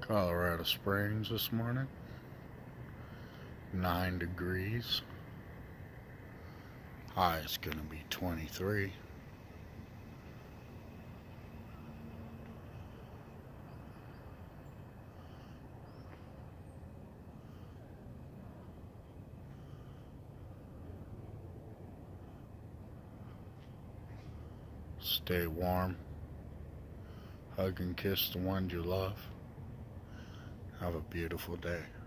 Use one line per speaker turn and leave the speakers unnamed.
Colorado Springs this morning. 9 degrees. High is going to be 23. Stay warm. Hug and kiss the ones you love. Have a beautiful day.